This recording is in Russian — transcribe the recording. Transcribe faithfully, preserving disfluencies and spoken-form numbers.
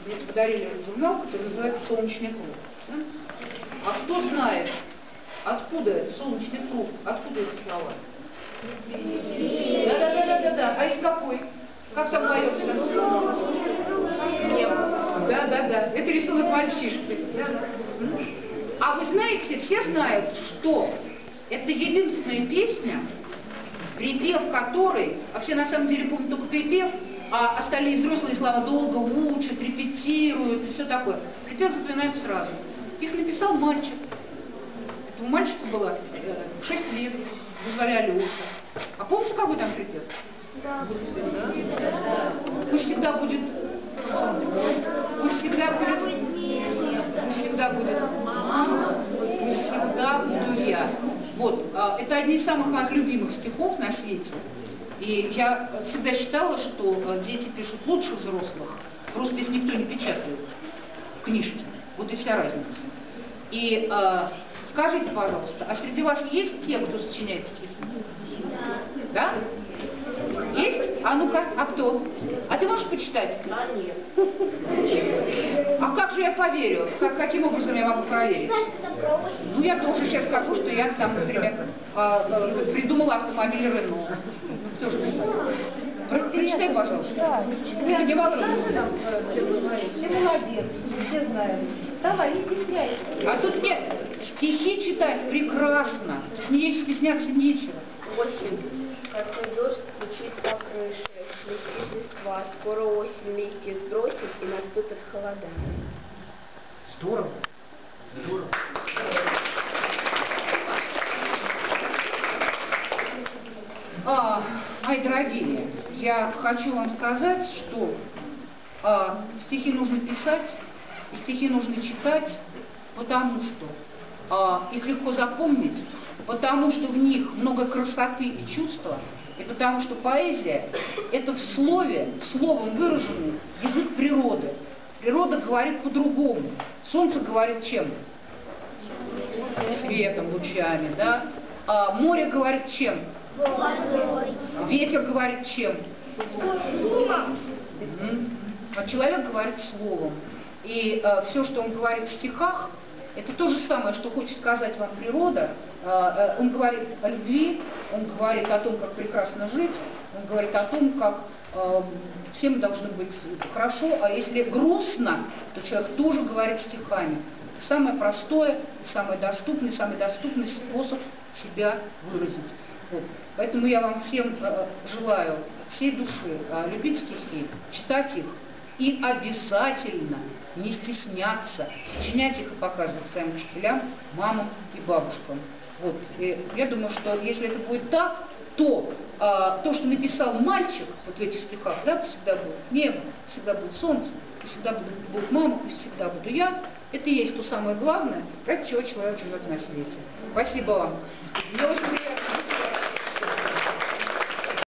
дети подарили журнал, который называется «Солнечный круг». Да? А кто знает, откуда это «Солнечный круг», откуда эти слова? Да-да-да-да-да. А из какой? Как там поется? Небо. Да-да-да. Это рисунок мальчишки. А вы знаете, все знают, что это единственная песня, припев которой, а все на самом деле помнят только припев, а остальные взрослые слова долго учат, репетируют и все такое. Припев запоминают сразу. Их написал мальчик. Этому мальчику было шесть лет, позволяли уши. А помните, какой там припев? Да. Пусть всегда будет... Пусть всегда будет... Пусть всегда будет... Пусть всегда буду я. Вот. Это одни из самых моих любимых стихов на свете. И я всегда считала, что дети пишут лучше взрослых. Просто их никто не печатает в книжке. Вот и вся разница. И э, скажите, пожалуйста, а среди вас есть те, кто сочиняет стихи? Да? Есть? А ну-ка, а кто? А ты можешь почитать? А нет. А как же я поверю? Как, каким образом я могу проверить? Ну, я тоже сейчас скажу, что я там, например, придумала автомобиль Рено. Кто же знает? Прочитай, пожалуйста. Да. Я не могу. Ты молодец, все знают. Давай, не стесняйся. А тут нет. Стихи читать прекрасно. Мне стесняться нечего. Осень. Как дождь стучит по крыше, шелестит листва. Скоро осень листья сбросит и наступит холода. Здорово. Здорово. А, мои дорогие, я хочу вам сказать, что а, стихи нужно писать, и стихи нужно читать, потому что а, их легко запомнить, потому что в них много красоты и чувства, и потому что поэзия – это в слове, словом выраженный язык природы. Природа говорит по-другому. Солнце говорит чем? Светом, лучами, да? А море говорит чем? Ветер говорит чем? А человек говорит словом. И э, все, что он говорит в стихах, это то же самое, что хочет сказать вам природа. Э, э, он говорит о любви, он говорит о том, как прекрасно жить, он говорит о том, как э, все мы должны быть хорошо, а если грустно, то человек тоже говорит стихами. Это самое простое, самый доступный, самый доступный способ себя выразить. Вот. Поэтому я вам всем э, желаю всей души э, любить стихи, читать их и обязательно не стесняться, сочинять их и показывать своим учителям, мамам и бабушкам. Вот. И я думаю, что если это будет так, то э, то, что написал мальчик вот в этих стихах, да, всегда будет небо, всегда будет солнце, всегда будет, будет мама, всегда буду я, это и есть то самое главное, ради чего человек живет на свете. Спасибо вам. Мне очень приятно.